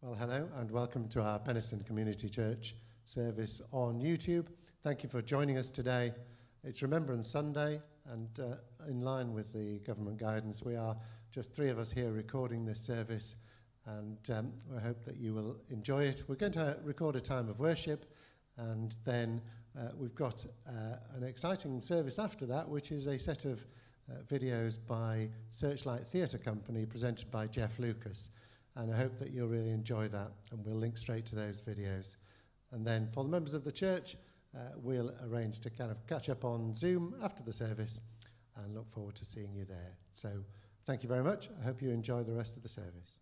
Well, hello and welcome to our Penistone Community Church service on YouTube. Thank you for joining us today. It's Remembrance Sunday, and in line with the government guidance, we are just three of us here recording this service, and we hope that you will enjoy it. We're going to record a time of worship, and then we've got an exciting service after that, which is a set of videos by Searchlight Theatre company presented by Jeff Lucas. And I hope that you'll really enjoy that, and we'll link straight to those videos. And then for the members of the church, we'll arrange to kind of catch up on Zoom after the service and look forward to seeing you there. So thank you very much. I hope you enjoy the rest of the service.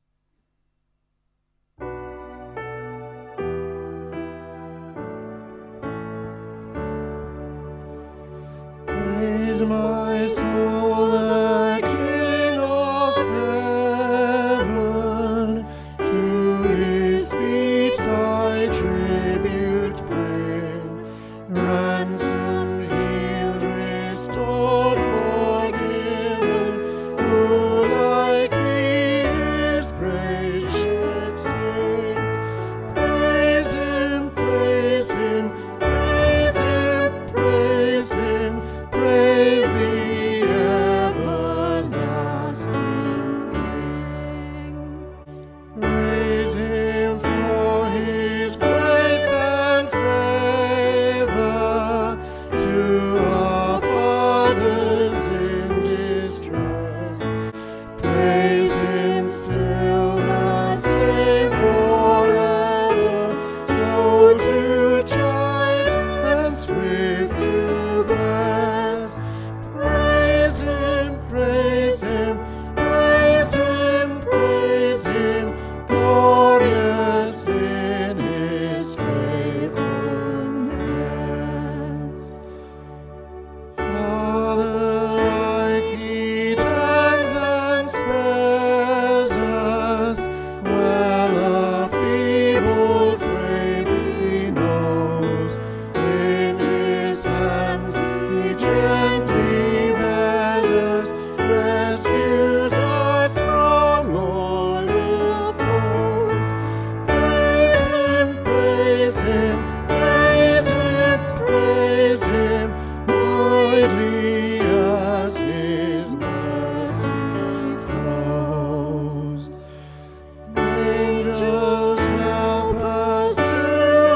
Praise my soul, the King of heaven. To his feet thy tributes bring. Ransomed, healed, restored, forgiven. Who like thee his praise should sing? Praise him, praise him, praise him, praise him. Praise the everlasting King. Praise him for his grace and favor to our fathers in distress. Praise him still the same forever, so to chide and swift to bless. Praise him, praise him, praise him, praise him, glorious in his faithfulness. Father, like he tends and spares us, well a feeble frame he knows. In his hands he gently bears us, rescues us from all ill foes. Praise him, praise him, praise him, praise him, widely as his mercy flows. Angels help us to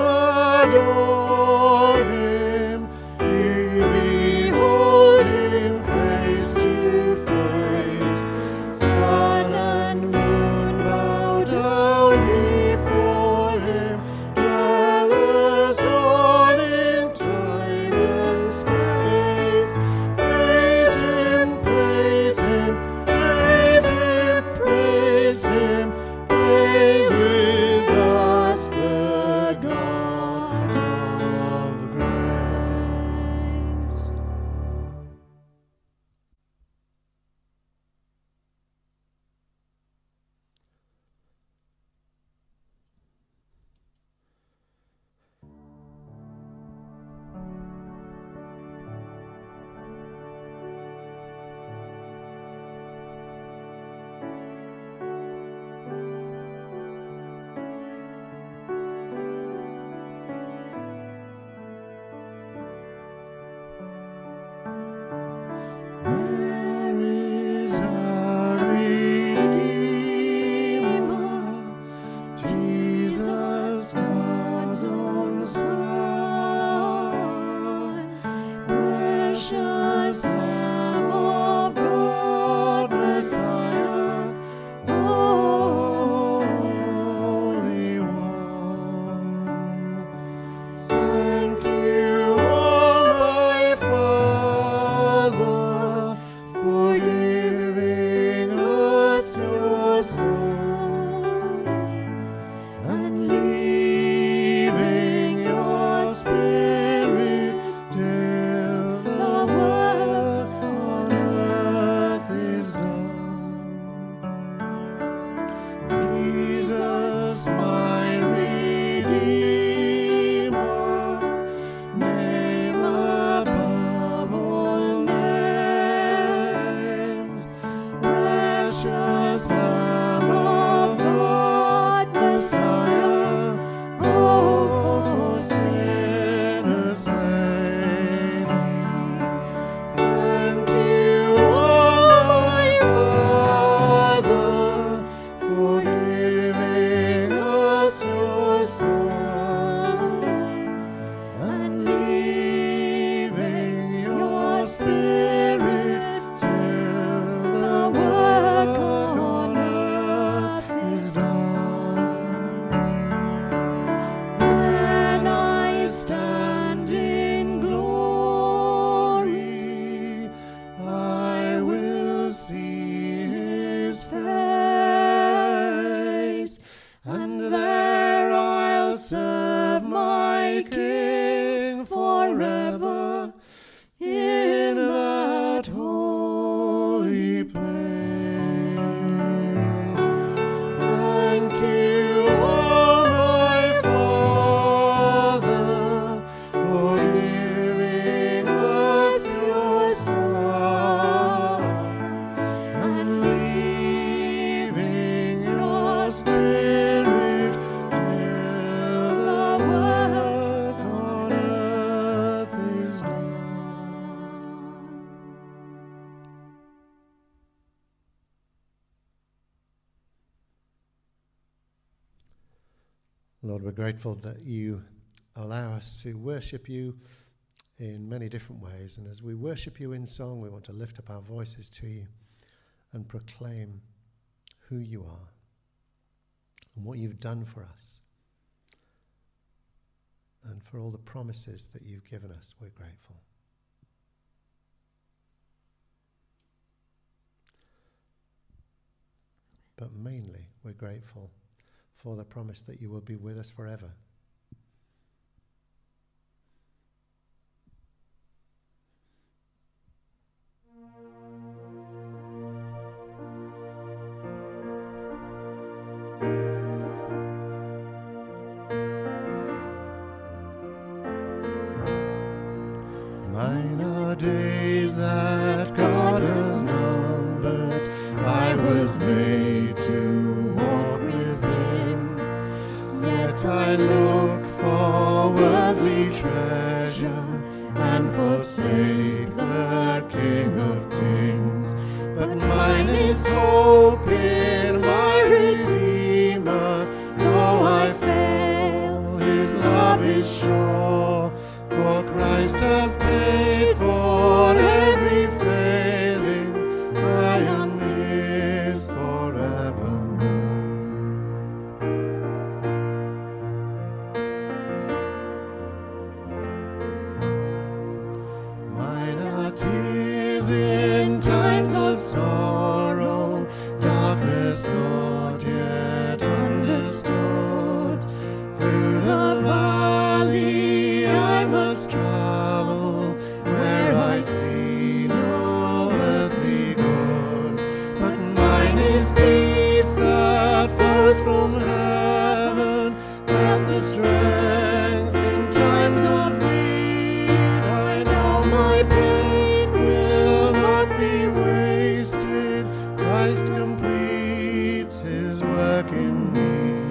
adore him. We behold him face to face. Sun and moon bow down before him. Dwellers all in time and space. Praise him, praise him, praise him, praise him. Praise with us the God of grace. Spirit till the work on earth is done. Lord, we're grateful that you allow us to worship you in many different ways. And as we worship you in song, we want to lift up our voices to you and proclaim who you are and what you've done for us. And for all the promises that you've given us, we're grateful. But mainly, we're grateful for the promise that you will be with us forever. Mine are days that God has numbered. I was made to walk with him. Yet I look for worldly treasure and forsake the King of Kings. But mine is hope in my Redeemer. Though I fail, his love is sure. For Christ has paid for every failing. I am his forevermore. Mine are tears in times of sorrow, darkness not yet understood. Through the valley I must travel, where I see no earthly good. But mine is peace that flows from heaven, and the strength in times of need. I know my pain will not be wasted. Christ completes his work in me.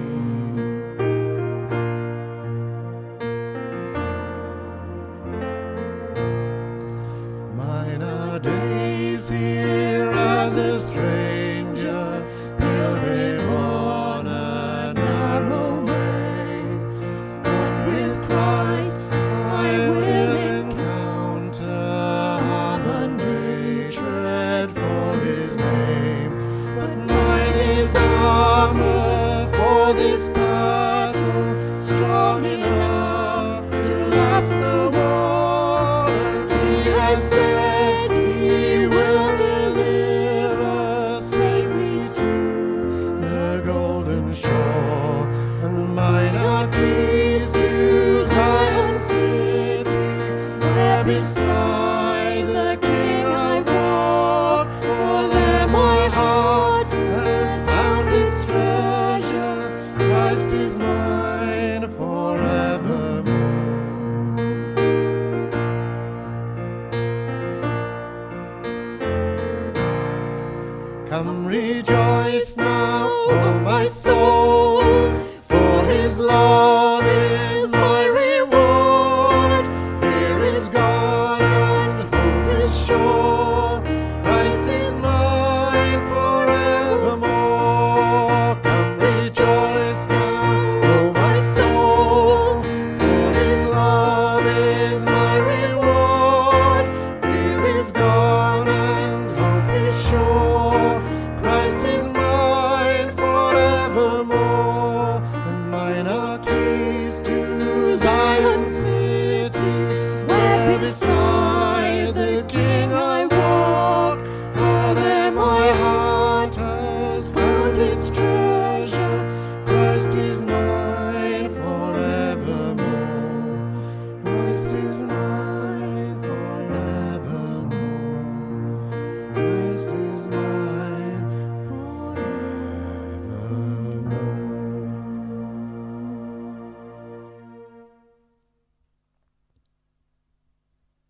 Mine are days here as a stranger, pilgrim on a narrow way. But with Christ I will encounter harm and hatred for his name. But mine is armor for this battle, strong enough to last the war. And he has said he will deliver safely to the golden shore. And mine are keys to Zion city, where beside the King I walk. For there my heart has found its treasure. Christ is mine forevermore. Come rejoice now, O my soul, for his love is my reward. Fear is gone and hope is sure. Christ is mine forevermore. Come rejoice now, O my soul, for his love is my reward. Fear is gone and hope is sure. Christ is mine forevermore. And mine are keys to Zion city, where beside the King I walk. For there my heart has found its treasure. Christ is mine forevermore. Christ is mine forevermore. Christ is mine forevermore.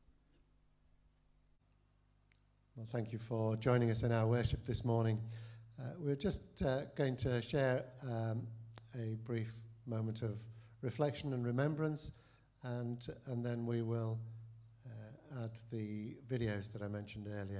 Well, thank you for joining us in our worship this morning. We're just going to share a brief moment of reflection and remembrance, and then we will add the videos that I mentioned earlier.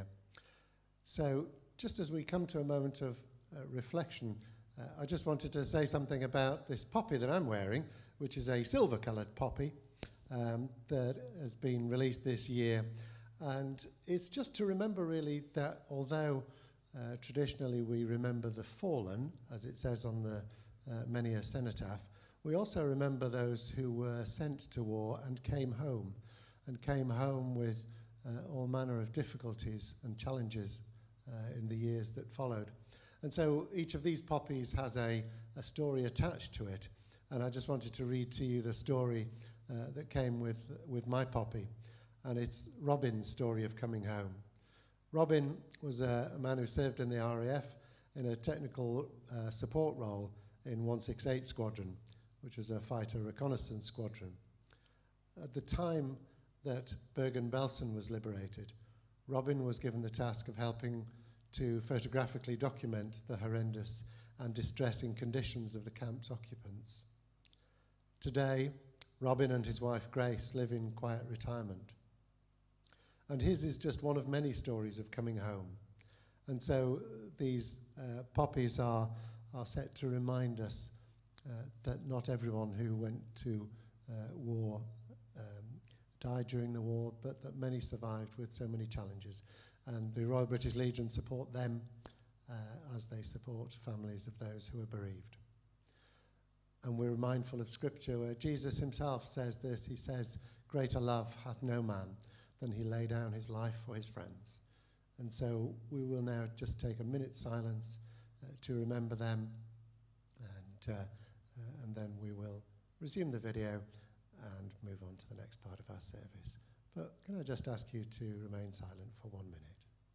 So just as we come to a moment of reflection, I just wanted to say something about this poppy that I'm wearing, which is a silver-coloured poppy that has been released this year. And it's just to remember really that although traditionally we remember the fallen, as it says on the many a cenotaph, we also remember those who were sent to war and came home with all manner of difficulties and challenges in the years that followed. And so each of these poppies has a story attached to it. And I just wanted to read to you the story that came with my poppy. And it's Robin's story of coming home. Robin was a man who served in the RAF in a technical support role in 168 Squadron, which was a fighter reconnaissance squadron. At the time that Bergen-Belsen was liberated, Robin was given the task of helping to photographically document the horrendous and distressing conditions of the camp's occupants. Today, Robin and his wife Grace live in quiet retirement. And his is just one of many stories of coming home. And so these poppies are set to remind us that not everyone who went to war died during the war, but that many survived with so many challenges. And the Royal British Legion support them as they support families of those who are bereaved. And we're mindful of Scripture where Jesus himself says this. He says, "Greater love hath no man than he lay down his life for his friends." And so we will now just take a minute's silence to remember them, and then we will resume the video and move on to the next part of our service. But can I just ask you to remain silent for 1 minute?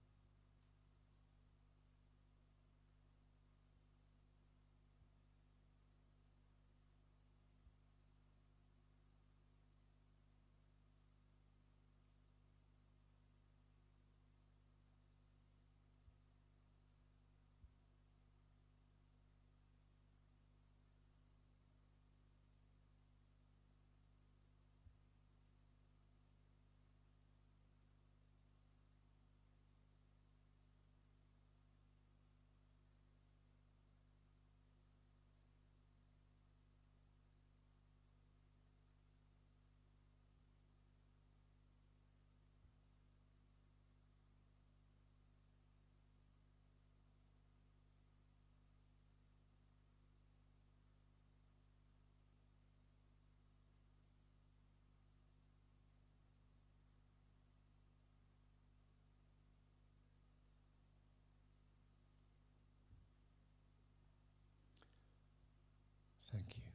Thank you.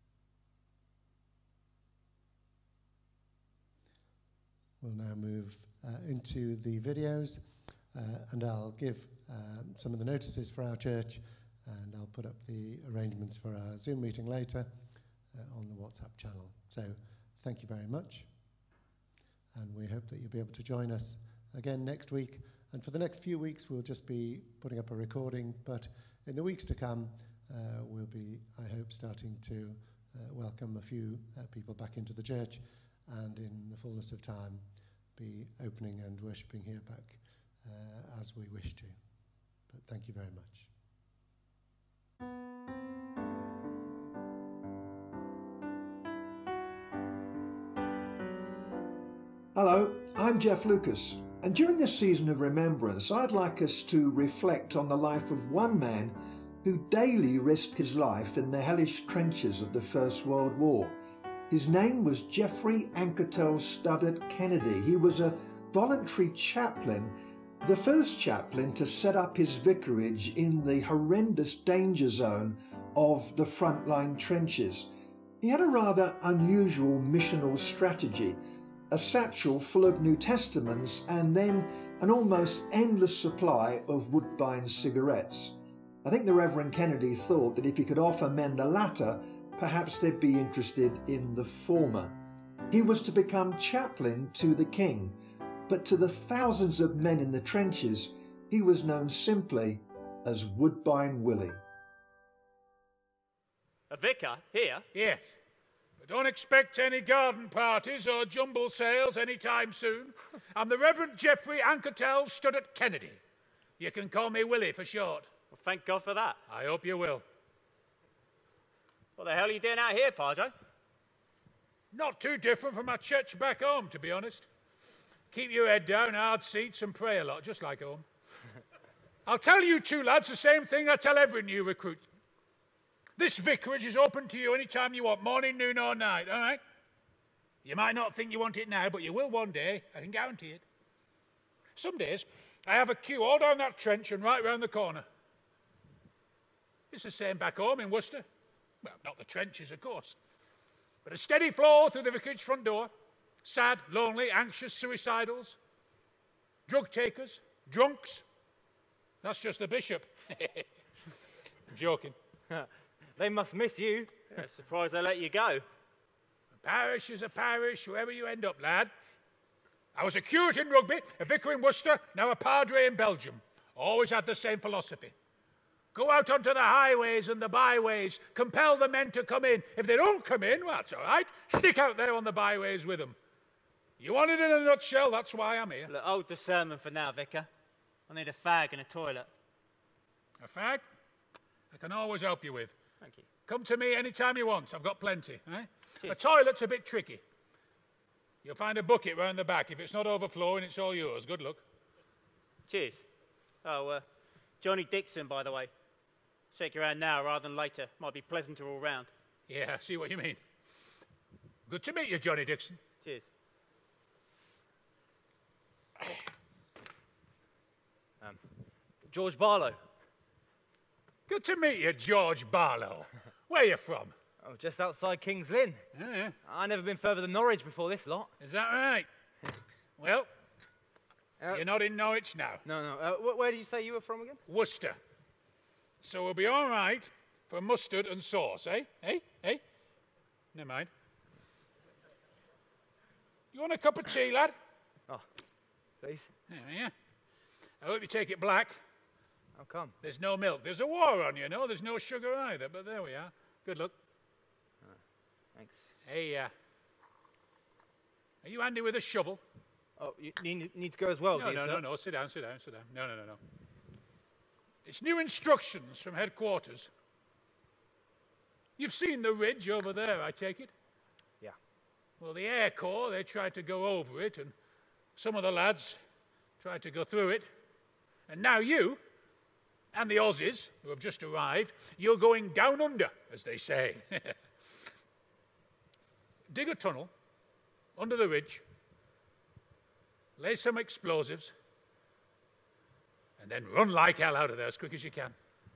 We'll now move into the videos, and I'll give some of the notices for our church, and I'll put up the arrangements for our Zoom meeting later on the WhatsApp channel. So thank you very much, and we hope that you'll be able to join us again next week. And for the next few weeks, we'll just be putting up a recording, but in the weeks to come, we'll be, I hope, starting to welcome a few people back into the church, and in the fullness of time be opening and worshipping here back as we wish to. But thank you very much. Hello, I'm Jeff Lucas, and during this season of Remembrance, I'd like us to reflect on the life of one man who daily risked his life in the hellish trenches of the First World War. His name was Jeffrey Anketel Studdert Kennedy. He was a voluntary chaplain, the first chaplain to set up his vicarage in the horrendous danger zone of the frontline trenches. He had a rather unusual missional strategy, a satchel full of New Testaments and then an almost endless supply of Woodbine cigarettes. I think the Reverend Kennedy thought that if he could offer men the latter, perhaps they'd be interested in the former. He was to become chaplain to the king, but to the thousands of men in the trenches, he was known simply as Woodbine Willie. A vicar here? Yes. But don't expect any garden parties or jumble sales any time soon. I'm the Reverend Geoffrey Ankertel, stood at Kennedy. You can call me Willie for short. Well, thank God for that. I hope you will. What the hell are you doing out here, Padre? Not too different from my church back home, to be honest. Keep your head down, hard seats, and pray a lot, just like home. I'll tell you two lads the same thing I tell every new recruit. This vicarage is open to you any time you want, morning, noon, or night, all right? You might not think you want it now, but you will one day. I can guarantee it. Some days, I have a queue all down that trench and right round the corner. It's the same back home in Worcester. Well, not the trenches, of course. But a steady flow through the vicarage front door. Sad, lonely, anxious, suicidals. Drug takers, drunks. That's just the bishop. I'm joking. They must miss you. Yeah, surprised they let you go. A parish is a parish, wherever you end up, lad. I was a curate in Rugby, a vicar in Worcester, now a padre in Belgium. Always had the same philosophy. Go out onto the highways and the byways. Compel the men to come in. If they don't come in, well, that's all right. Stick out there on the byways with them. You want it in a nutshell, that's why I'm here. Look, hold the sermon for now, Vicar. I need a fag and a toilet. A fag? I can always help you with. Thank you. Come to me any time you want. I've got plenty. Eh? Cheers. A toilet's a bit tricky. You'll find a bucket round the back. If it's not overflowing, it's all yours. Good luck. Cheers. Oh, Johnny Dixon, by the way. Shake your hand now rather than later. Might be pleasanter all round. Yeah, I see what you mean. Good to meet you, Johnny Dixon. Cheers. George Barlow. Good to meet you, George Barlow. Where you from? Oh, just outside King's Lynn. Yeah. I've never been further than Norwich before this lot. Is that right? Well, you're not in Norwich now. No. Where did you say you were from again? Worcester. So we'll be all right for mustard and sauce, eh? Never mind. You want a cup of tea, lad? Oh, please. Yeah. I hope you take it black. How come? There's no milk. There's a war on, you know. There's no sugar either, but there we are. Good luck. Thanks. Hey, are you handy with a shovel? Oh, you need to go as well, do you, sir? No. Sit down. No. It's new instructions from headquarters. You've seen the ridge over there, I take it? Yeah. Well, the Air Corps, they tried to go over it, and some of the lads tried to go through it. And now you, and the Aussies, who have just arrived, you're going down under, as they say. Dig a tunnel under the ridge, lay some explosives, and then run like hell out of there as quick as you can.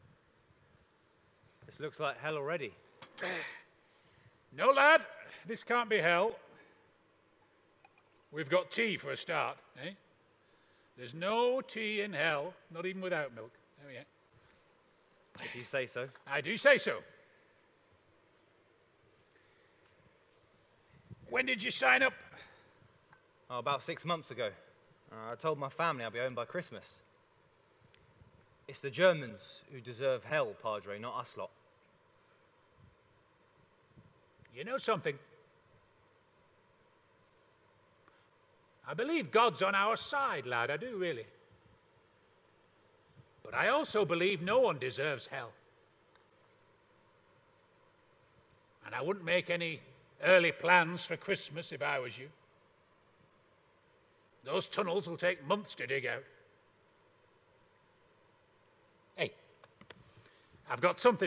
This looks like hell already. No, lad, this can't be hell. We've got tea for a start, eh? There's no tea in hell, not even without milk. There we are. If you say so. I do say so. When did you sign up? Oh, about 6 months ago. I told my family I'd be home by Christmas. It's the Germans who deserve hell, Padre, not us lot. You know something? I believe God's on our side, lad. I do, really. But I also believe no one deserves hell. And I wouldn't make any early plans for Christmas if I was you. Those tunnels will take months to dig out. Hey, I've got something.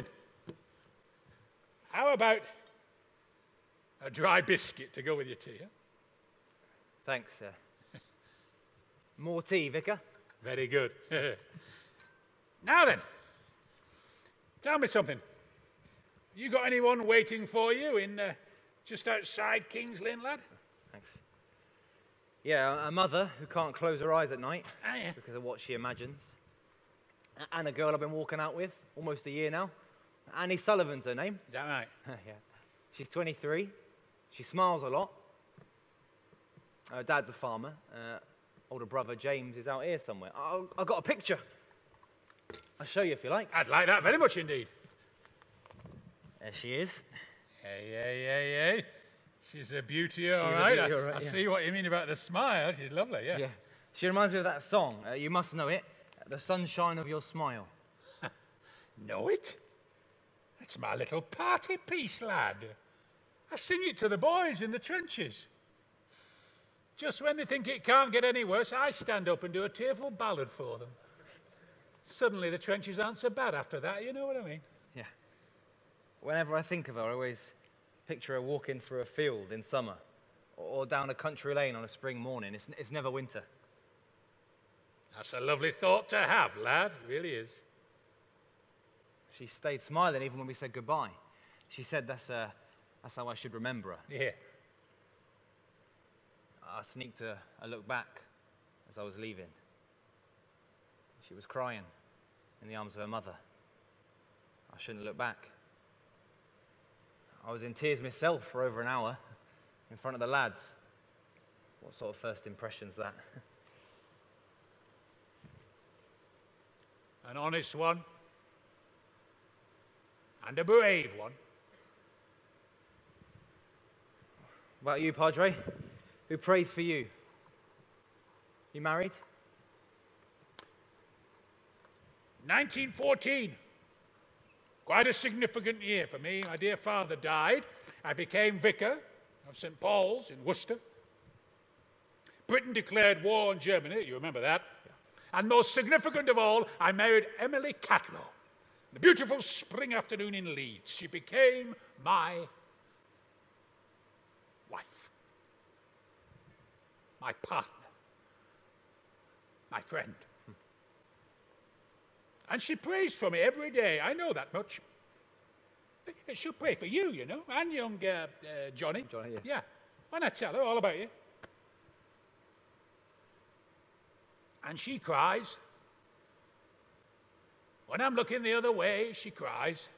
How about a dry biscuit to go with your tea? Huh? Thanks, sir. More tea, Vicar? Very good. Now then, tell me something. You got anyone waiting for you in just outside King's Lynn, lad? Thanks. Yeah, a mother who can't close her eyes at night Yeah. because of what she imagines. And a girl I've been walking out with almost a year now. Annie Sullivan's her name. Is that right? Yeah. She's 23. She smiles a lot. Her dad's a farmer. Older brother James is out here somewhere. I've got a picture. I'll show you if you like. I'd like that very much indeed. There she is. Hey. She's a beauty, all She's a right. beauty, all right, I yeah. see what you mean about the smile. She's lovely, yeah. Yeah. She reminds me of that song. You must know it. The Sunshine of Your Smile. Know it? It's my little party piece, lad. I sing it to the boys in the trenches. Just when they think it can't get any worse, I stand up and do a tearful ballad for them. Suddenly the trenches aren't so bad after that, you know what I mean? Yeah. Whenever I think of her, I always picture her walking through a field in summer or down a country lane on a spring morning. It's never winter. That's a lovely thought to have, lad. It really is. She stayed smiling even when we said goodbye. She said that's how I should remember her. Yeah. I sneaked a look back as I was leaving. She was crying in the arms of her mother. I shouldn't look back. I was in tears myself for over an hour in front of the lads. What sort of first impression's that? An honest one. And a brave one. What about you, Padre? Who prays for you? You married? 1914. Quite a significant year for me. My dear father died. I became vicar of St. Paul's in Worcester. Britain declared war on Germany, you remember that? Yeah. And most significant of all, I married Emily Catlow. The beautiful spring afternoon in Leeds. She became my wife, my partner, my friend. And she prays for me every day. I know that much. She'll pray for you, you know, and young Johnny. Johnny, yeah. Yeah. Why not tell her all about you? And she cries. When I'm looking the other way, she cries.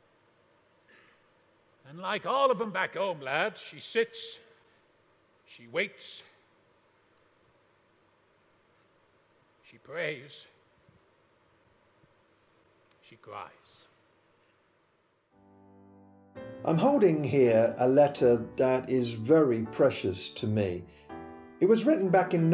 And like all of them back home, lad, she sits, she waits, she prays, she cries. I'm holding here a letter that is very precious to me. It was written back in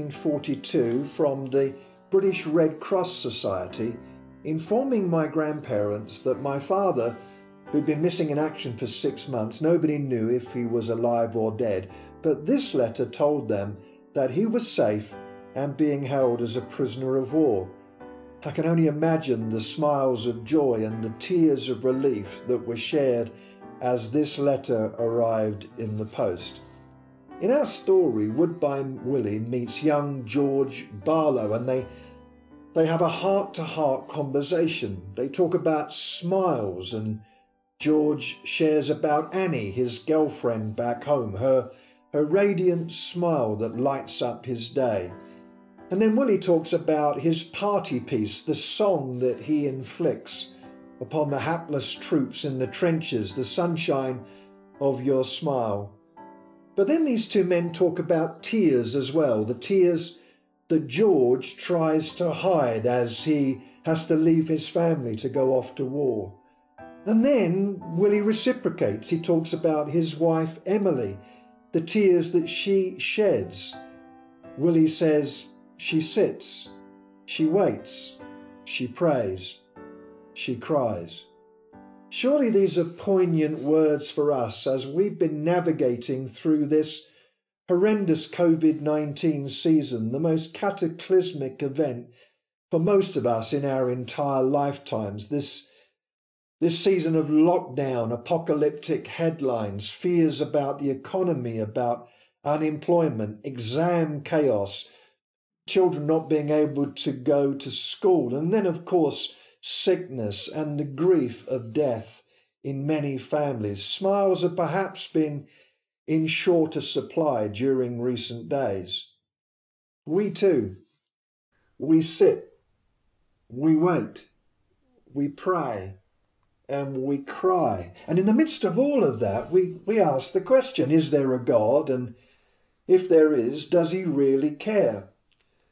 1942 from the British Red Cross Society, informing my grandparents that my father, who'd been missing in action for 6 months, nobody knew if he was alive or dead, but this letter told them that he was safe and being held as a prisoner of war. I can only imagine the smiles of joy and the tears of relief that were shared as this letter arrived in the post. In our story, Woodbine Willie meets young George Barlow and they have a heart-to-heart conversation. They talk about smiles and George shares about Annie, his girlfriend back home, her radiant smile that lights up his day. And then Willie talks about his party piece, the song that he inflicts upon the hapless troops in the trenches, the sunshine of your smile. But then these two men talk about tears as well, the tears that George tries to hide as he has to leave his family to go off to war. And then Willie reciprocates. He talks about his wife Emily, the tears that she sheds. Willie says she sits, she waits, she prays, she cries. Surely these are poignant words for us as we've been navigating through this horrendous COVID-19 season, the most cataclysmic event for most of us in our entire lifetimes. This season of lockdown, apocalyptic headlines, fears about the economy, about unemployment, exam chaos, children not being able to go to school, and then, of course, sickness and the grief of death in many families. Smiles have perhaps been in shorter supply during recent days. We too, we sit, we wait, we pray, and we cry. And in the midst of all of that, we ask the question, is there a God? And if there is, does he really care?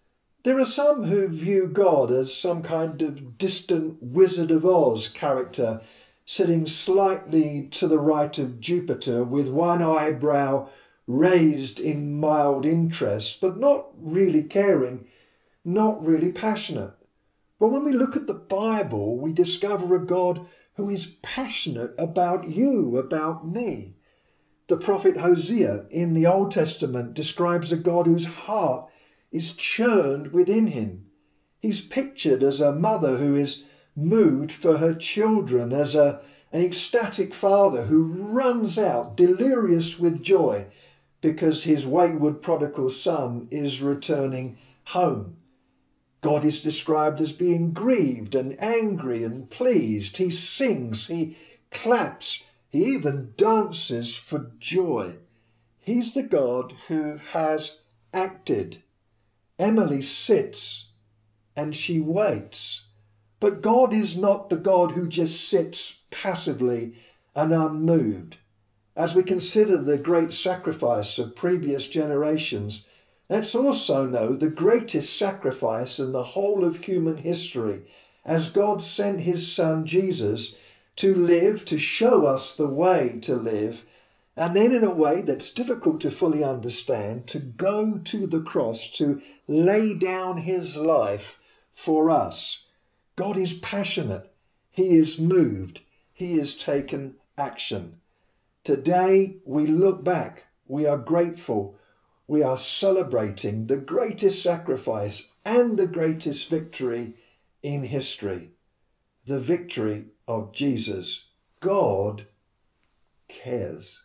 There are some who view God as some kind of distant Wizard of Oz character sitting slightly to the right of Jupiter with one eyebrow raised in mild interest, but not really caring, not really passionate. But when we look at the Bible, we discover a God who is passionate about you, about me. The prophet Hosea in the Old Testament describes a God whose heart is churned within him. He's pictured as a mother who is moved for her children, as an ecstatic father who runs out delirious with joy because his wayward prodigal son is returning home. God is described as being grieved and angry and pleased. He sings, he claps, he even dances for joy. He's the God who has acted. Emily sits and she waits. But God is not the God who just sits passively and unmoved. As we consider the great sacrifice of previous generations, let's also know the greatest sacrifice in the whole of human history, as God sent his son Jesus to live, to show us the way to live, and then in a way that's difficult to fully understand, to go to the cross, to lay down his life for us. God is passionate. He is moved. He has taken action. Today we look back. We are grateful. We are celebrating the greatest sacrifice and the greatest victory in history. The victory of Jesus. God cares.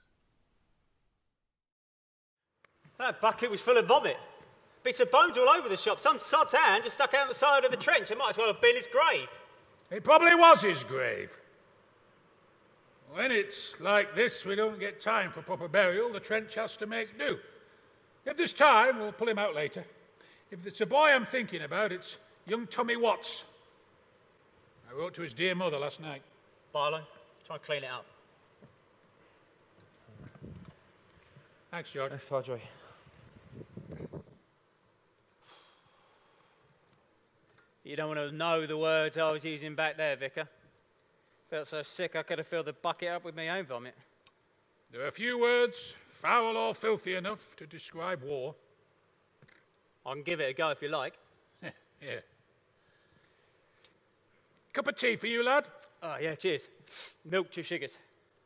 That bucket was full of vomit. Bits of bones all over the shop. Some sod's hand just stuck out the side of the trench. It might as well have been his grave. It probably was his grave. When it's like this, we don't get time for proper burial. The trench has to make do. If there's time, we'll pull him out later. If it's a boy I'm thinking about, it's young Tommy Watts. I wrote to his dear mother last night. Barlow, try and clean it up. Thanks, George. Thanks, Padre. You don't want to know the words I was using back there, Vicar. Felt so sick I could have filled the bucket up with my own vomit. There are few words, foul or filthy enough, to describe war. I can give it a go if you like. Yeah. Cup of tea for you, lad? Oh, yeah, cheers. Milk, 2 sugars.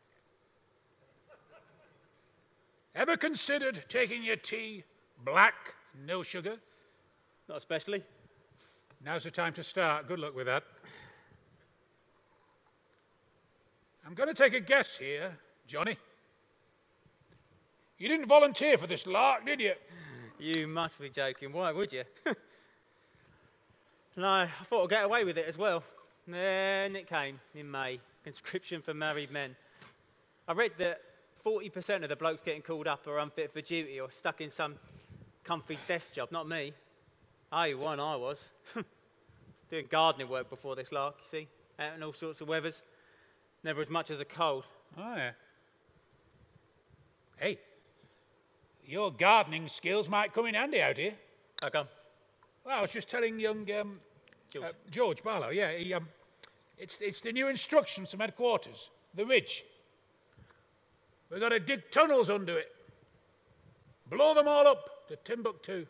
Ever considered taking your tea black, no sugar? Not especially. Now's the time to start. Good luck with that. I'm going to take a guess here, Johnny. You didn't volunteer for this lark, did you? You must be joking. Why would you? No, I thought I'd get away with it as well. Then it came in May. Conscription for married men. I read that 40% of the blokes getting called up are unfit for duty or stuck in some comfy desk job. Not me. One I was. Doing gardening work before this lark, you see. Out in all sorts of weathers. Never as much as a cold. Oh, yeah. Hey, your gardening skills might come in handy out here. How come? Well, I was just telling young George. George Barlow, yeah, it's the new instructions from headquarters, the ridge. We've got to dig tunnels under it. Blow them all up to Timbuktu.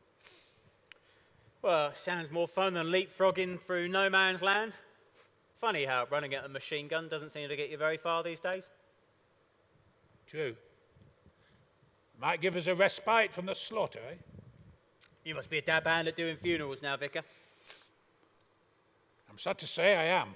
Well, sounds more fun than leapfrogging through no man's land. Funny how running at a machine gun doesn't seem to get you very far these days. True. Might give us a respite from the slaughter, eh? You must be a dab hand at doing funerals now, Vicar. I'm sad to say I am.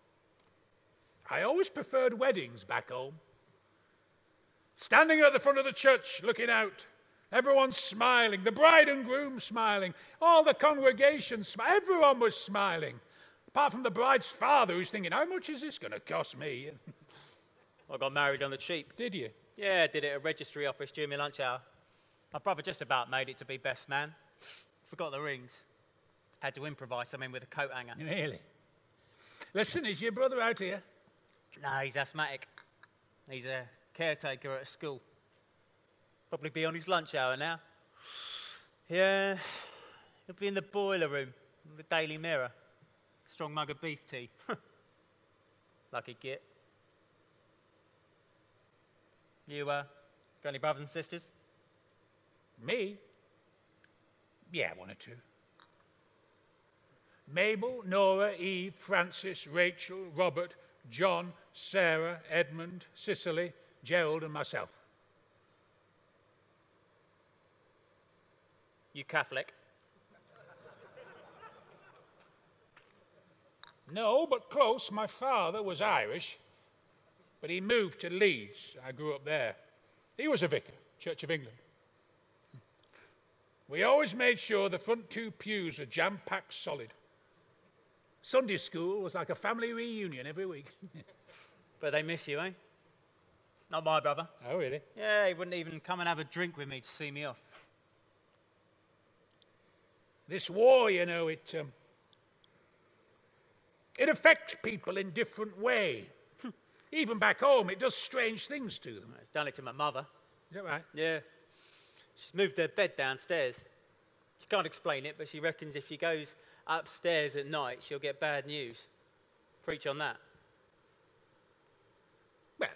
I always preferred weddings back home. Standing at the front of the church, looking out. Everyone smiling, the bride and groom smiling, all the congregation smiling, everyone was smiling. Apart from the bride's father who's thinking, how much is this going to cost me? I got married on the cheap. Did you? Yeah, I did it at a registry office during my lunch hour. My brother just about made it to be best man. Forgot the rings. Had to improvise something with a coat hanger. Really? Listen, is your brother out here? No, he's asthmatic. He's a caretaker at a school. Probably be on his lunch hour now. Yeah, He'll be in the boiler room, the Daily Mirror. Strong mug of beef tea. Lucky git. You, got any brothers and sisters? Me? Yeah, one or two. Mabel, Nora, Eve, Francis, Rachel, Robert, John, Sarah, Edmund, Cicely, Gerald and myself. You Catholic? No, but close. My father was Irish, but he moved to Leeds. I grew up there. He was a vicar, Church of England. We always made sure the front two pews were jam-packed solid. Sunday school was like a family reunion every week. But they miss you, eh? Not my brother. Oh, really? Yeah, he wouldn't even come and have a drink with me to see me off. This war, you know, it affects people in different ways. Even back home, it does strange things to them. It's done it to my mother. Is that right? Yeah. She's moved her bed downstairs. She can't explain it, but she reckons if she goes upstairs at night, she'll get bad news. Preach on that. Well,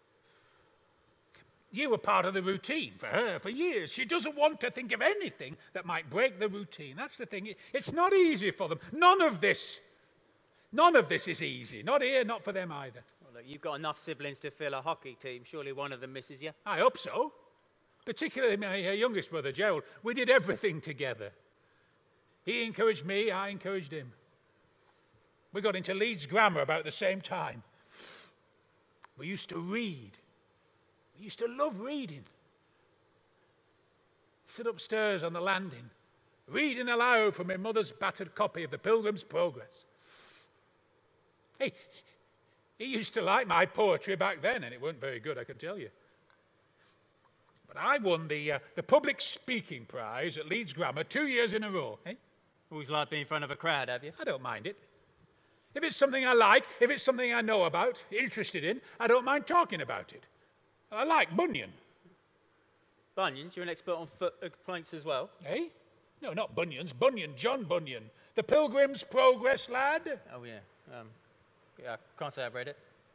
you were part of the routine for her for years. She doesn't want to think of anything that might break the routine. That's the thing. It's not easy for them. None of this is easy. Not here, not for them either. Well, look, you've got enough siblings to fill a hockey team. Surely one of them misses you. I hope so. Particularly my youngest brother, Gerald. We did everything together. He encouraged me, I encouraged him. We got into Leeds Grammar about the same time. We used to read. We used to love reading. Sit upstairs on the landing, reading aloud from my mother's battered copy of the Pilgrim's Progress. He used to like my poetry back then, and it weren't very good, I can tell you. But I won the public speaking prize at Leeds Grammar 2 years in a row. Eh? Always like being in front of a crowd, have you? I don't mind it. If it's something I like, if it's something I know about, interested in, I don't mind talking about it. I like Bunyan. Bunions? You're an expert on foot complaints as well? Eh? No, not Bunyan's. Bunyan, John Bunyan. The Pilgrim's Progress, lad. Oh, yeah. Yeah, I can't say I've read it.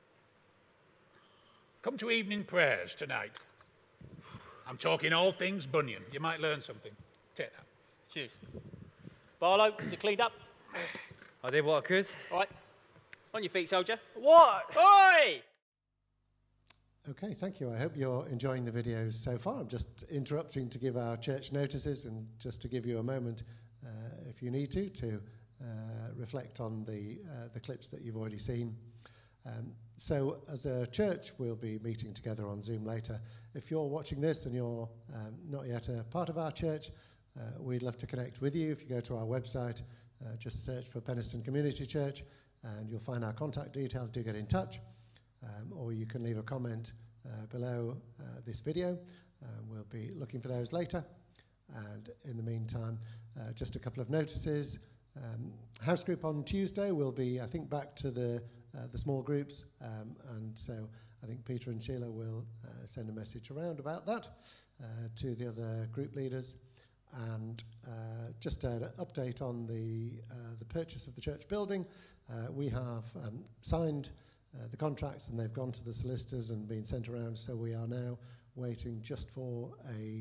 Come to evening prayers tonight. I'm talking all things Bunyan. You might learn something. Take that. Cheers. Barlow, is it cleaned up? I did what I could. All right. On your feet, soldier. What? Oi! Okay, thank you. I hope you're enjoying the videos so far. I'm just interrupting to give our church notices and just to give you a moment, if you need to reflect on the clips that you've already seen. So as a church, we'll be meeting together on Zoom later. If you're watching this and you're not yet a part of our church, we'd love to connect with you. If you go to our website, just search for Penistone Community Church and you'll find our contact details. Do get in touch. Or you can leave a comment below this video. We'll be looking for those later. And in the meantime, just a couple of notices. House group on Tuesday will be, I think, back to the small groups. And so I think Peter and Sheila will send a message around about that to the other group leaders. And just an update on the purchase of the church building. We have signed the contracts and they've gone to the solicitors and been sent around, so we are now waiting just for a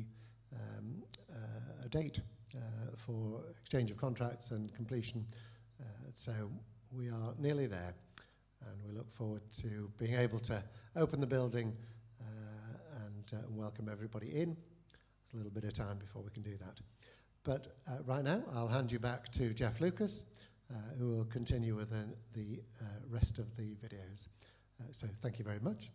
date for exchange of contracts and completion. So we are nearly there and we look forward to being able to open the building and welcome everybody in. There's a little bit of time before we can do that. But right now I'll hand you back to Jeff Lucas, who will continue with the rest of the videos. So thank you very much.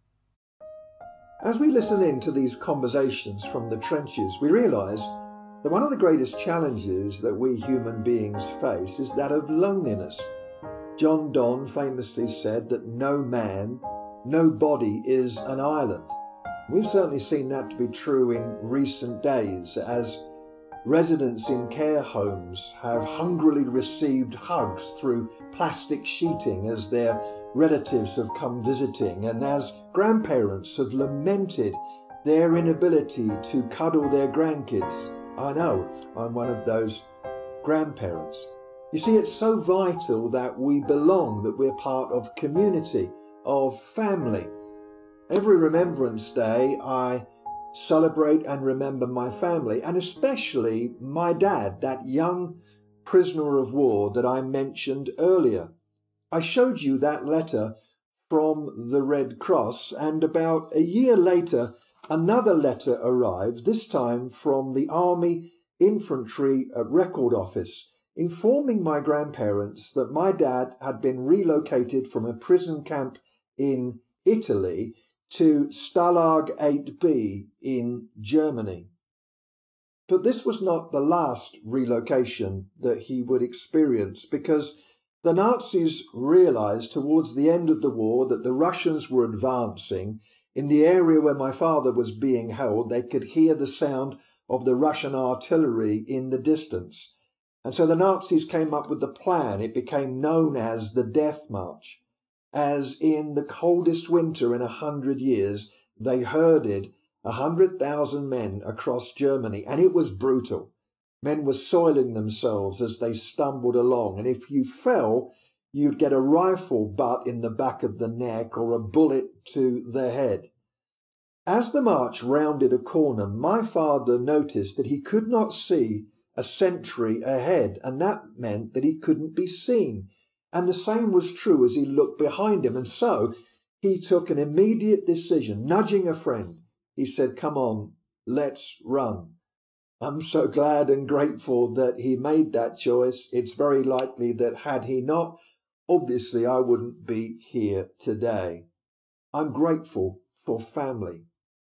As we listen in to these conversations from the trenches, we realise that one of the greatest challenges that we human beings face is that of loneliness. John Donne famously said that no man, no body is an island. We've certainly seen that to be true in recent days, as residents in care homes have hungrily received hugs through plastic sheeting as their relatives have come visiting, and as grandparents have lamented their inability to cuddle their grandkids. I know, I'm one of those grandparents. You see, it's so vital that we belong, that we're part of community, of family. Every Remembrance Day, I celebrate and remember my family, and especially my dad, that young prisoner of war that I mentioned earlier. I showed you that letter from the Red Cross, and about a year later, another letter arrived, this time from the Army Infantry Record Office, informing my grandparents that my dad had been relocated from a prison camp in Italy to Stalag 8B in Germany. But this was not the last relocation that he would experience, because the Nazis realized towards the end of the war that the Russians were advancing. In the area where my father was being held, they could hear the sound of the Russian artillery in the distance. And so the Nazis came up with the plan. It became known as the Death March. As in the coldest winter in 100 years, they herded 100,000 men across Germany, and it was brutal. Men were soiling themselves as they stumbled along, and if you fell, you'd get a rifle butt in the back of the neck or a bullet to the head. As the march rounded a corner, my father noticed that he could not see a sentry ahead, and that meant that he couldn't be seen. And the same was true as he looked behind him, and so he took an immediate decision, nudging a friend. He said, "Come on, let's run." I'm so glad and grateful that he made that choice. It's very likely that had he not, obviously I wouldn't be here today. I'm grateful for family.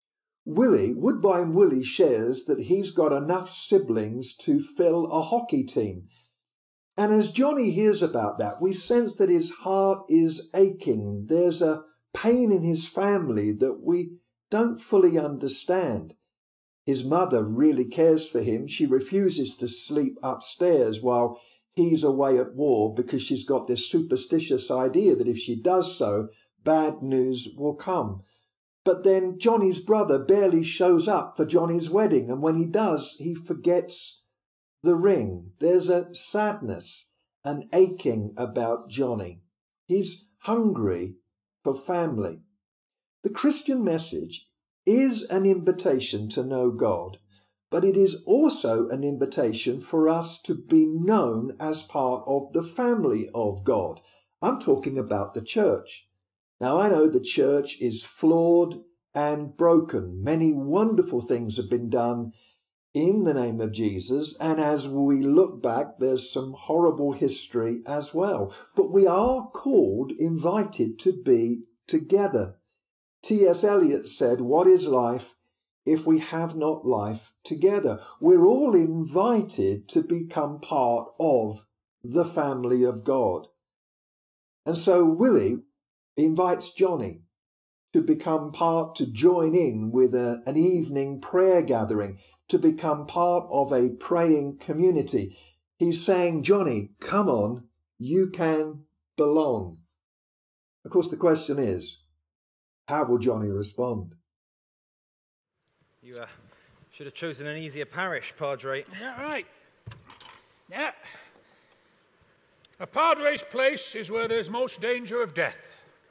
Woodbine Willie shares that he's got enough siblings to fill a hockey team. And as Johnny hears about that, we sense that his heart is aching. There's a pain in his family that we don't fully understand. His mother really cares for him. She refuses to sleep upstairs while he's away at war because she's got this superstitious idea that if she does so, bad news will come. But then Johnny's brother barely shows up for Johnny's wedding, and when he does, he forgets the ring. There's a sadness, an aching about Johnny. He's hungry for family. The Christian message is an invitation to know God, but it is also an invitation for us to be known as part of the family of God. I'm talking about the church. Now, I know the church is flawed and broken. Many wonderful things have been done in the name of Jesus, and as we look back, there's some horrible history as well. But we are called, invited to be together. T.S. Eliot said, "What is life if we have not life together?" We're all invited to become part of the family of God. And so Willie invites Johnny to become part, to join in with an evening prayer gathering, to become part of a praying community. He's saying, "Johnny, come on, you can belong." Of course, the question is, how will Johnny respond? You should have chosen an easier parish, Padre. Yeah, right. Yeah. A padre's place is where there's most danger of death.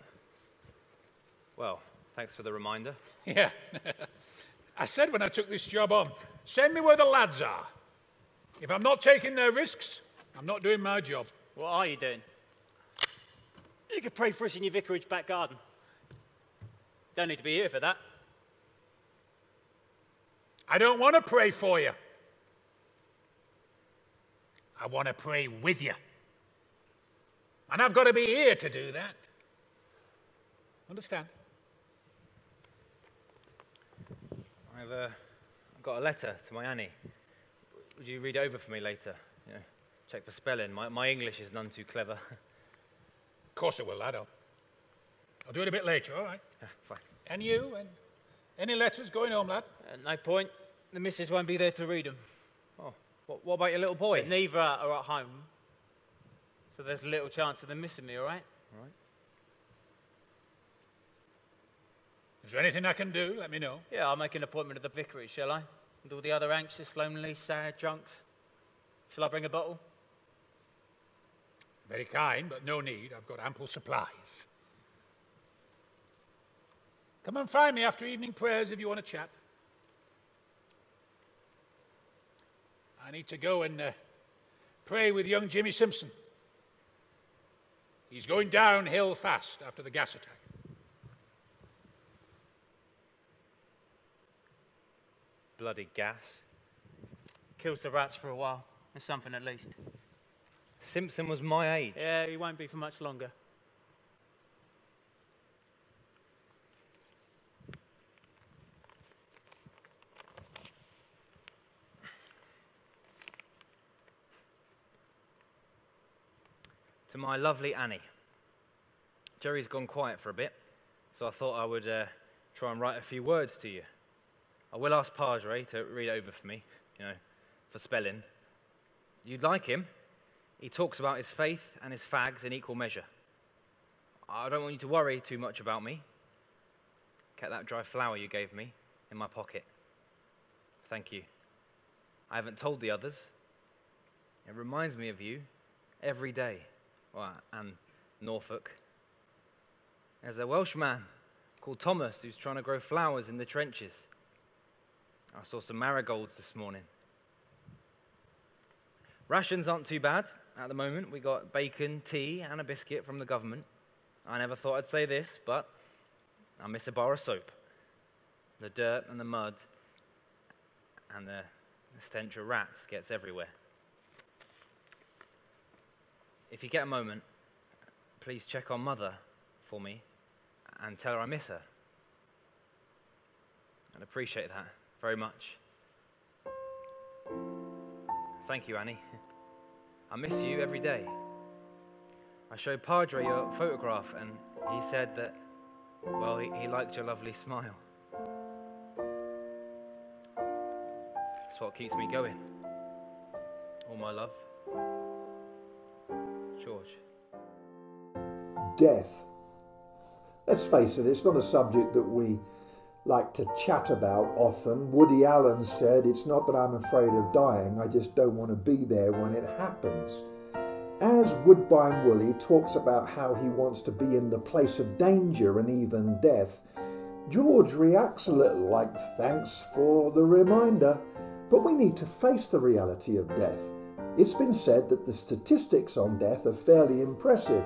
Well, thanks for the reminder. Yeah. I said when I took this job on, send me where the lads are. If I'm not taking their risks, I'm not doing my job. What are you doing? You could pray for us in your vicarage back garden. Don't need to be here for that. I don't want to pray for you. I want to pray with you. And I've got to be here to do that. Understand? I've got a letter to my Annie. Would you read it over for me later? You know, check for spelling. My English is none too clever. Of course I will, lad. I'll do it a bit later, all right? Fine. And you? And any letters going home, lad? No point. The missus won't be there to read them. Oh, what about your little boy? But neither are at home. So there's little chance of them missing me, all right? All right. Is there anything I can do? Let me know. Yeah, I'll make an appointment at the vicarage, shall I? With all the other anxious, lonely, sad drunks. Shall I bring a bottle? Very kind, but no need. I've got ample supplies. Come and find me after evening prayers if you want to chat. I need to go and pray with young Jimmy Simpson. He's going downhill fast after the gas attack. Bloody gas. Kills the rats for a while. It's something at least. Simpson was my age. Yeah, he won't be for much longer. To my lovely Annie. Jerry's gone quiet for a bit, so I thought I would try and write a few words to you. I will ask Padre to read it over for me, for spelling. You'd like him. He talks about his faith and his fags in equal measure. I don't want you to worry too much about me. Kept that dry flower you gave me in my pocket. Thank you. I haven't told the others. It reminds me of you every day. Well, and Norfolk. There's a Welsh man called Thomas who's trying to grow flowers in the trenches. I saw some marigolds this morning. Rations aren't too bad at the moment. We got bacon, tea, and a biscuit from the government. I never thought I'd say this, but I miss a bar of soap. The dirt and the mud and the stench of rats gets everywhere. If you get a moment, please check on Mother for me and tell her I miss her. I'd appreciate that very much. Thank you, Annie. I miss you every day. I showed Padre your photograph and he said that, well, he liked your lovely smile. It's what keeps me going. All my love. George. Death. Let's face it, it's not a subject that we like to chat about often. Woody Allen said, "It's not that I'm afraid of dying, I just don't want to be there when it happens." As Woodbine Woolley talks about how he wants to be in the place of danger and even death, George reacts a little like, "Thanks for the reminder." But we need to face the reality of death. It's been said that the statistics on death are fairly impressive.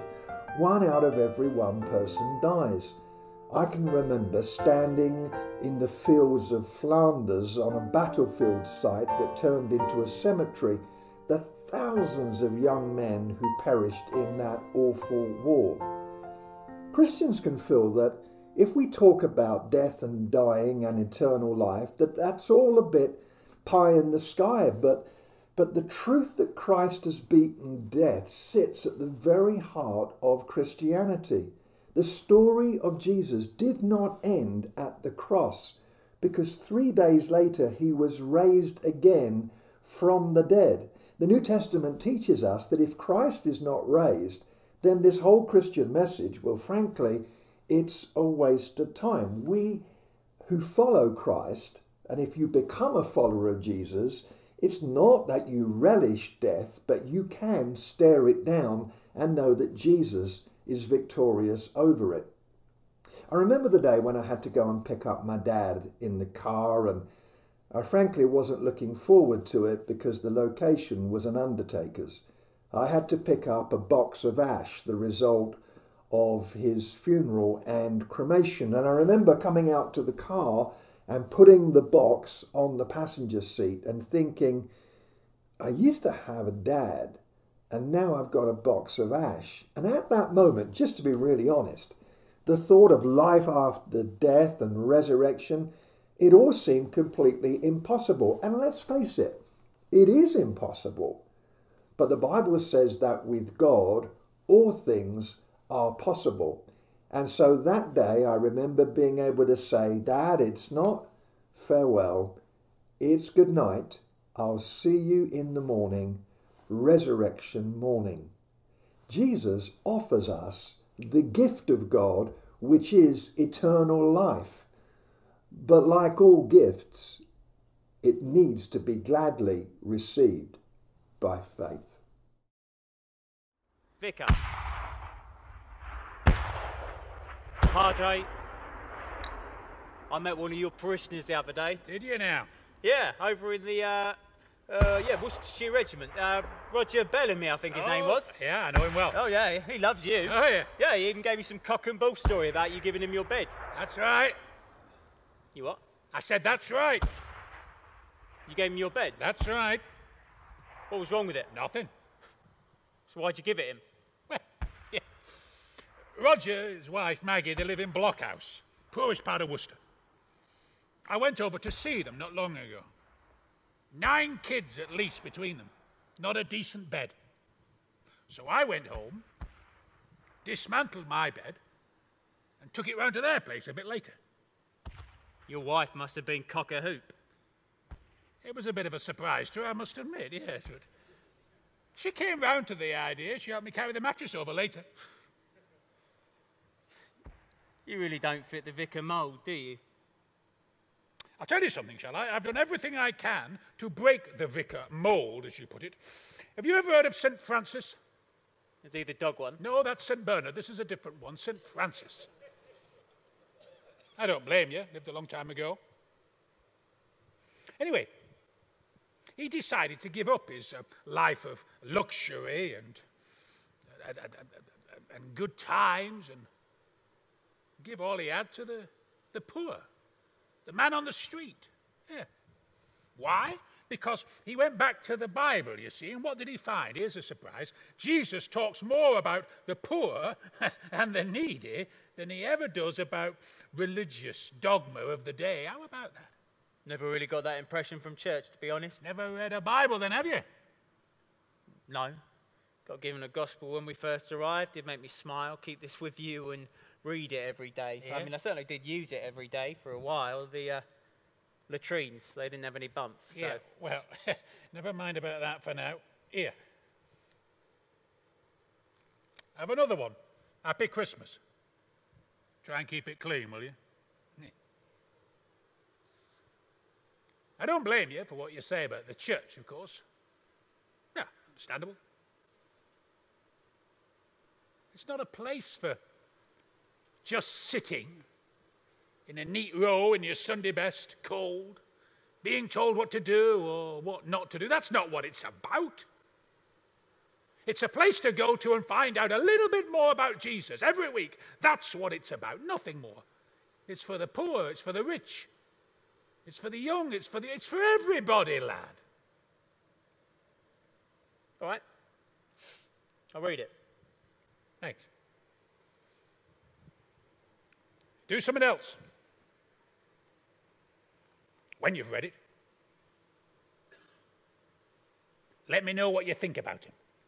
1 out of every 1 person dies. I can remember standing in the fields of Flanders on a battlefield site that turned into a cemetery, the thousands of young men who perished in that awful war. Christians can feel that if we talk about death and dying and eternal life, that's all a bit pie in the sky, but the truth that Christ has beaten death sits at the very heart of Christianity. The story of Jesus did not end at the cross, because 3 days later he was raised again from the dead. The New Testament teaches us that if Christ is not raised, then this whole Christian message, well, frankly, it's a waste of time. We who follow Christ, and if you become a follower of Jesus, it's not that you relish death, but you can stare it down and know that Jesus is victorious over it. I remember the day when I had to go and pick up my dad in the car, and I frankly wasn't looking forward to it because the location was an undertaker's. I had to pick up a box of ash, the result of his funeral and cremation. And I remember coming out to the car and putting the box on the passenger seat and thinking, I used to have a dad and now I've got a box of ash. And at that moment, just to be really honest, the thought of life after death and resurrection, it all seemed completely impossible. And let's face it, it is impossible. But the Bible says that with God, all things are possible. And so that day, I remember being able to say, Dad, it's not farewell, it's good night. I'll see you in the morning, resurrection morning. Jesus offers us the gift of God, which is eternal life. But like all gifts, it needs to be gladly received. by faith. Vicar. Padre, I met one of your parishioners the other day. Did you now? Yeah, over in the, Worcestershire Regiment. Roger Bellamy, I think his name was. Yeah, I know him well. Oh, yeah, he loves you. Oh, yeah. Yeah, he even gave me some cock and bull story about you giving him your bed. That's right. You what? I said that's right. You gave him your bed? That's right. What was wrong with it? Nothing. So why'd you give it him? Well, yeah. Roger, his wife Maggie, they live in Blockhouse, poorest part of Worcester. I went over to see them not long ago. 9 kids at least between them. Not a decent bed. So I went home, dismantled my bed, and took it round to their place a bit later. Your wife must have been cock-a-hoop. It was a bit of a surprise to her, I must admit, yes. But she came round to the idea. She helped me carry the mattress over later. You really don't fit the vicar mould, do you? I'll tell you something, shall I? I've done everything I can to break the vicar mould, as you put it. Have you ever heard of St. Francis? Is he the dog one? No, that's St. Bernard. This is a different one, St. Francis. I don't blame you. Lived a long time ago. Anyway, he decided to give up his life of luxury and good times and give all he had to the poor, the man on the street. Yeah. Why? Because he went back to the Bible, you see, and what did he find? Here's a surprise. Jesus talks more about the poor and the needy than he ever does about religious dogma of the day. How about that? Never really got that impression from church, to be honest. Never read a Bible then, have you? No. Got given a gospel when we first arrived. It made me smile, keep this with you and read it every day. Yeah. I mean, I certainly did use it every day for a while. The latrines, they didn't have any bumps. So. Yeah, well, never mind about that for now. Here. Have another one. Happy Christmas. Try and keep it clean, will you? Yeah. I don't blame you for what you say about the church, of course. Yeah, understandable. It's not a place for just sitting in a neat row in your Sunday best, cold, being told what to do or what not to do. That's not what it's about. It's a place to go to and find out a little bit more about Jesus every week. That's what it's about, nothing more. It's for the poor, it's for the rich, it's for the young, it's for everybody, lad. All right. I'll read it. Thanks. Do something else. When you've read it, let me know what you think about him.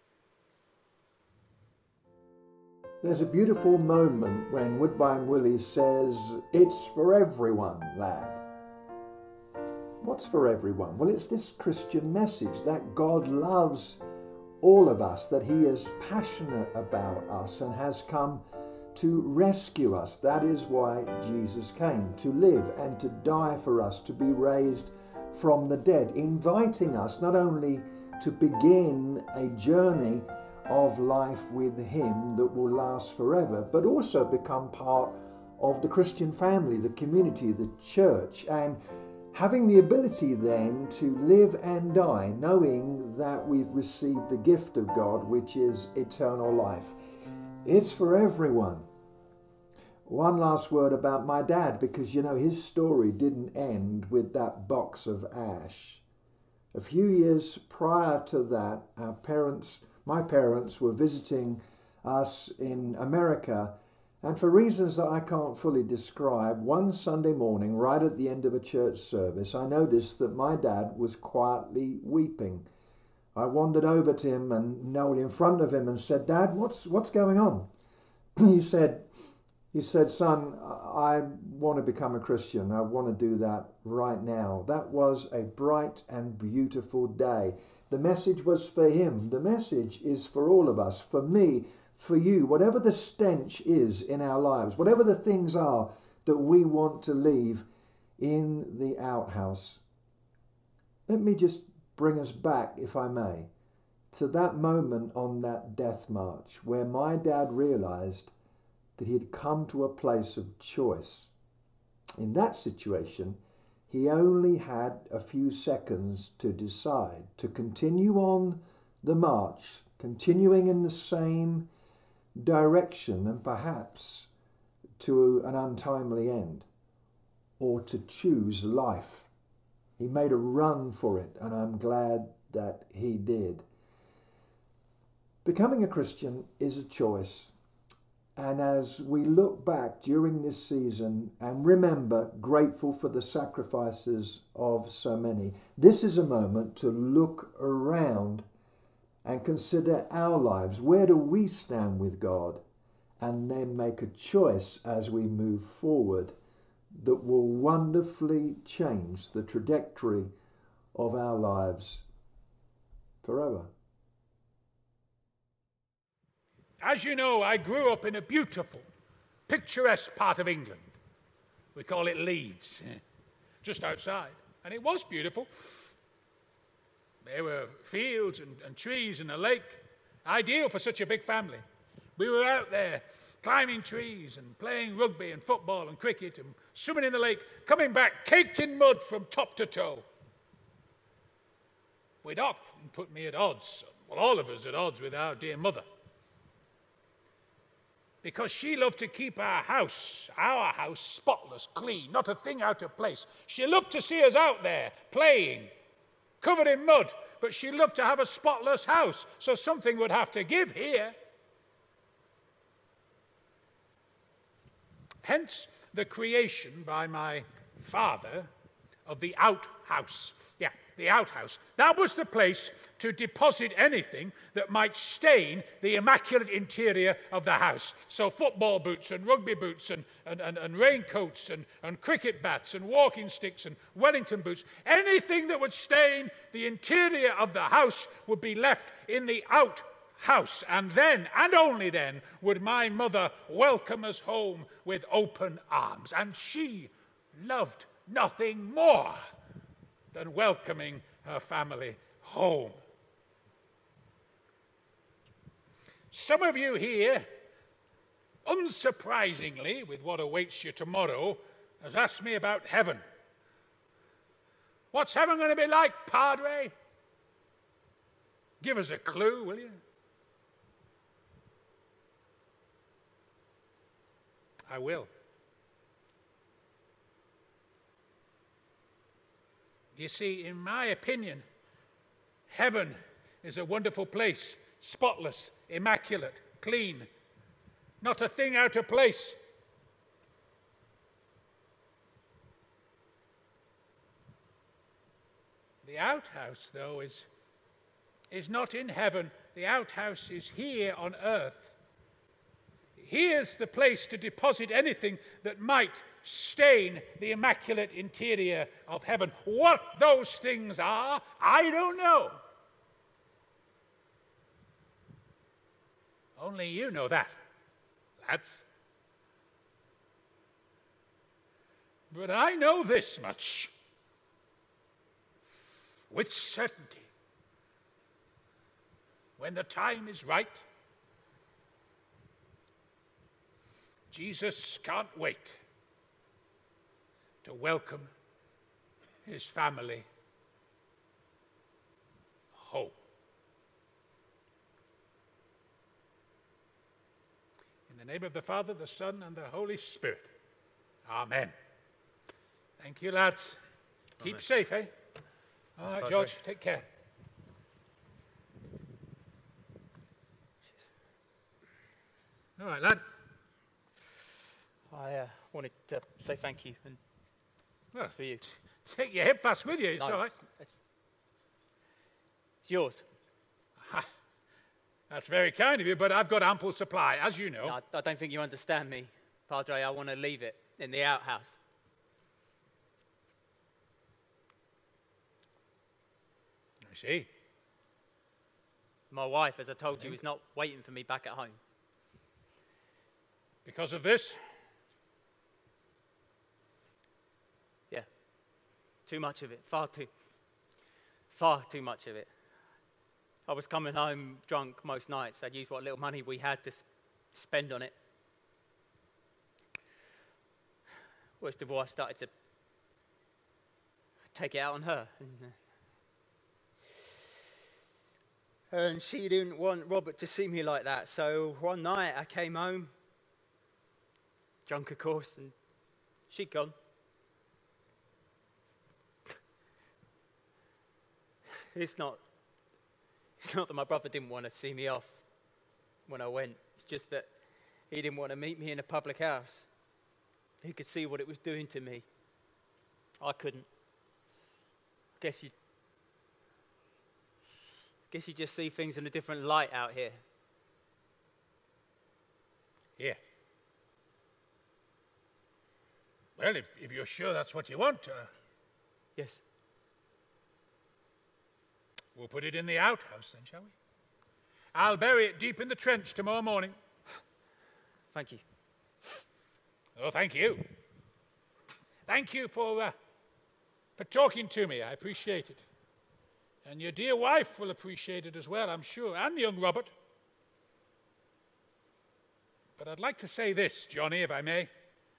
There's a beautiful moment when Woodbine Willie says, "It's for everyone, lad." What's for everyone? Well, it's this Christian message that God loves all of us, that he is passionate about us and has come to rescue us. That is why Jesus came, to live and to die for us, to be raised from the dead, inviting us not only to begin a journey of life with him that will last forever, but also become part of the Christian family, the community, the church, and having the ability then to live and die, knowing that we've received the gift of God, which is eternal life. It's for everyone. One last word about my dad, because you know his story didn't end with that box of ash. A few years prior to that, my parents were visiting us in America, and for reasons that I can't fully describe, one Sunday morning, right at the end of a church service, I noticed that my dad was quietly weeping. I wandered over to him and knelt in front of him and said, "Dad, what's going on?" He said, "Son, I want to become a Christian. I want to do that right now." That was a bright and beautiful day. The message was for him. The message is for all of us, for me, for you. Whatever the stench is in our lives, whatever the things are that we want to leave in the outhouse. Let me just bring us back, if I may, to that moment on that death march where my dad realized that he'd come to a place of choice. In that situation, he only had a few seconds to decide to continue on the march, continuing in the same direction and perhaps to an untimely end, or to choose life. He made a run for it, and I'm glad that he did. Becoming a Christian is a choice. And as we look back during this season and remember, grateful for the sacrifices of so many, this is a moment to look around and consider our lives. Where do we stand with God? And then make a choice as we move forward that will wonderfully change the trajectory of our lives forever. As you know, I grew up in a beautiful, picturesque part of England. We call it Leeds, just outside. And it was beautiful. There were fields and trees and a lake, ideal for such a big family. We were out there climbing trees and playing rugby and football and cricket and swimming in the lake, coming back caked in mud from top to toe. We'd often put me at odds, well, all of us at odds with our dear mother, because she loved to keep our house, spotless, clean, not a thing out of place. She loved to see us out there playing, covered in mud, but she loved to have a spotless house, so something would have to give here. Hence the creation by my father of the outhouse. Yeah, the outhouse. That was the place to deposit anything that might stain the immaculate interior of the house. So football boots and rugby boots and raincoats and cricket bats and walking sticks and Wellington boots, anything that would stain the interior of the house would be left in the outhouse. And then, and only then, would my mother welcome us home with open arms. And she loved nothing more than welcoming her family home. Some of you here, unsurprisingly, with what awaits you tomorrow, has asked me about heaven. What's heaven going to be like, Padre? Give us a clue, will you? I will. You see, in my opinion, heaven is a wonderful place, spotless, immaculate, clean, not a thing out of place. The outhouse, though, is not in heaven. The outhouse is here on earth. Here's the place to deposit anything that might stain the immaculate interior of heaven. What those things are, I don't know. Only you know that, lads. But I know this much with certainty. When the time is right, Jesus can't wait to welcome his family home. In the name of the Father, the Son, and the Holy Spirit. Amen. Thank you, lads. Keep safe, eh? All right, George, take care. All right, lad. I wanted to say thank you, and it's for you. Take your hip fast with you, it's No, all right. it's yours. That's very kind of you, but I've got ample supply, as you know. No, I don't think you understand me, Padre. I want to leave it in the outhouse. I see. My wife, as I told you, is not waiting for me back at home. Because of this? Yeah. Too much of it. Far too much of it. I was coming home drunk most nights. I'd use what little money we had to spend on it. Worst of all, I started to take it out on her. And she didn't want Robert to see me like that. So one night I came home, drunk of course, and she'd gone. It's not that my brother didn't want to see me off when I went. It's just that he didn't want to meet me in a public house. He could see what it was doing to me. I couldn't. Guess you just see things in a different light out here. Yeah. Well, if you're sure that's what you want, Yes. we'll put it in the outhouse then, shall we? I'll bury it deep in the trench tomorrow morning. Thank you. Oh, thank you. Thank you for talking to me. I appreciate it. And your dear wife will appreciate it as well, I'm sure, and young Robert. But I'd like to say this, Johnny, if I may.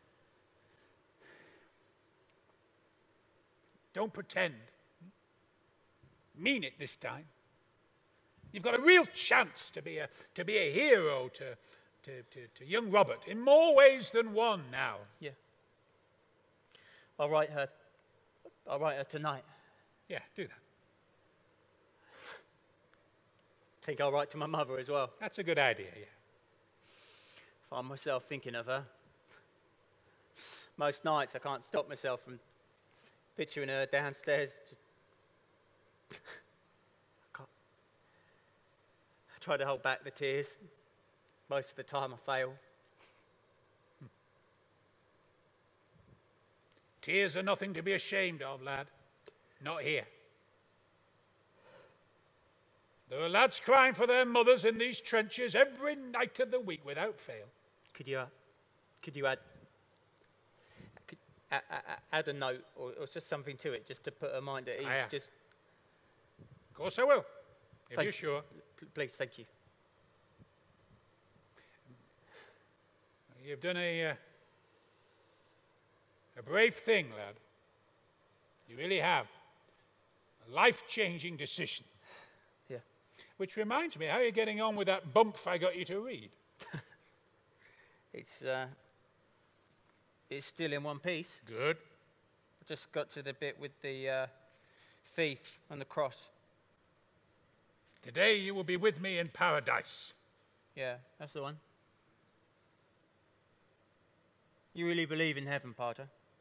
Don't pretend. Mean it this time. You've got a real chance to be a hero to young Robert in more ways than one now. Yeah. I'll write her tonight. Yeah, do that. Think I'll write to my mother as well. That's a good idea, yeah. Find myself thinking of her. Most nights I can't stop myself from picturing her downstairs. I try to hold back the tears. Most of the time I fail. Tears are nothing to be ashamed of, lad. Not here. There are lads crying for their mothers in these trenches every night of the week without fail. Could you add a note or just something to it just to put her mind at ease? Aye. Just Of course I will, if you're sure. Please, thank you. You've done a brave thing, lad. You really have. A life-changing decision. Yeah. Which reminds me, how are you getting on with that bump I got you to read? It's still in one piece. Good. I just got to the bit with the thief and the cross. Today you will be with me in paradise. Yeah, that's the one. You really believe in heaven, Pater?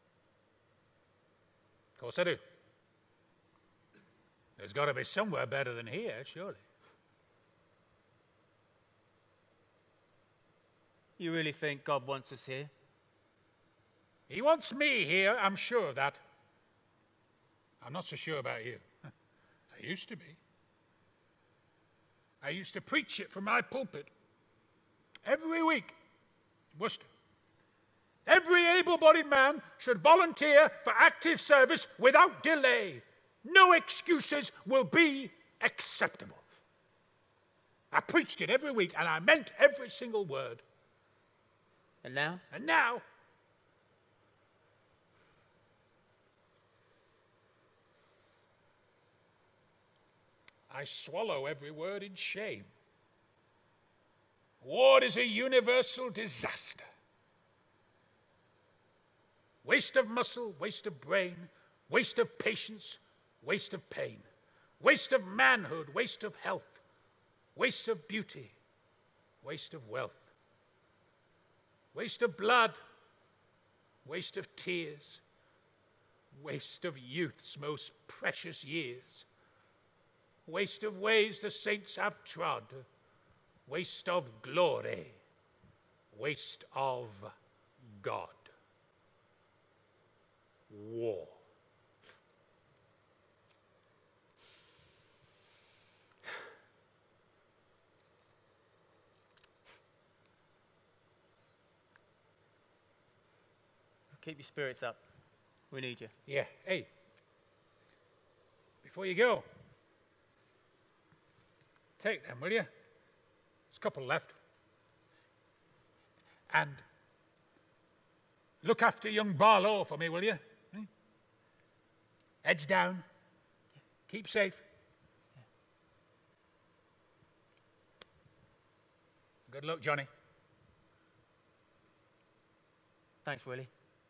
Of course I do. There's got to be somewhere better than here, surely. You really think God wants us here? He wants me here, I'm sure of that. I'm not so sure about you. I used to be. I used to preach it from my pulpit every week in Worcester. Every able-bodied man should volunteer for active service without delay. No excuses will be acceptable. I preached it every week, and I meant every single word. And now? And now, I swallow every word in shame. War is a universal disaster. Waste of muscle, waste of brain, waste of patience, waste of pain, waste of manhood, waste of health, waste of beauty, waste of wealth, waste of blood, waste of tears, waste of youth's most precious years, waste of ways the saints have trod, waste of glory, waste of God. War. Keep your spirits up. We need you. Yeah, hey, before you go, Take them, will you? There's a couple left. And look after young Barlow for me, will you? Heads down. Keep safe. Good luck, Johnny. Thanks, Willie.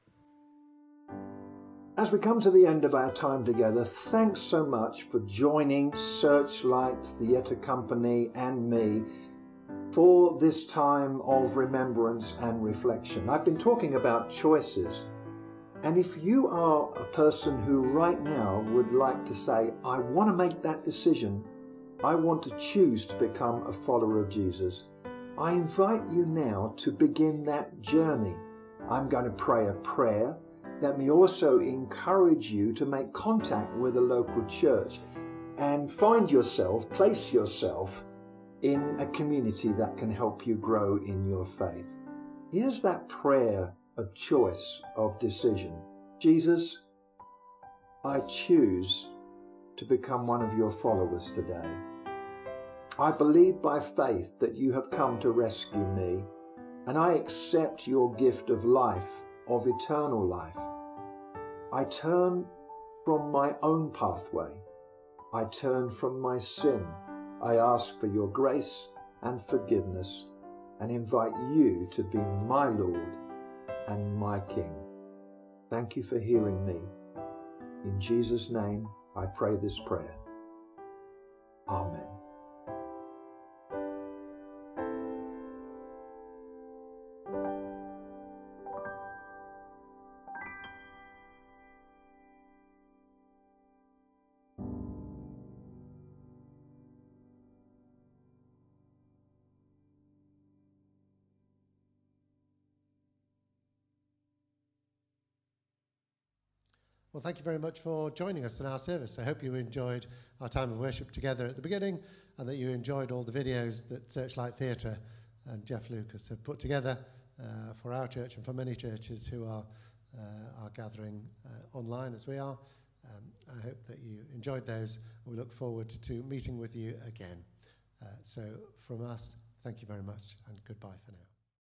As we come to the end of our time together, thanks so much for joining Searchlight Theatre Company and me for this time of remembrance and reflection. I've been talking about choices, and if you are a person who right now would like to say, I want to make that decision, I want to choose to become a follower of Jesus, I invite you now to begin that journey. I'm going to pray a prayer. Let me also encourage you to make contact with a local church and find yourself, place yourself in a community that can help you grow in your faith. Here's that prayer of choice, of decision. Jesus, I choose to become one of your followers today. I believe by faith that you have come to rescue me, and I accept your gift of life, of eternal life. I turn from my own pathway. I turn from my sin. I ask for your grace and forgiveness and invite you to be my Lord and my King. Thank you for hearing me. In Jesus' name, I pray this prayer. Amen. Well, thank you very much for joining us in our service. I hope you enjoyed our time of worship together at the beginning and that you enjoyed all the videos that Searchlight Theatre and Jeff Lucas have put together for our church and for many churches who are gathering online as we are. I hope that you enjoyed those. We look forward to meeting with you again. So from us, thank you very much and goodbye for now.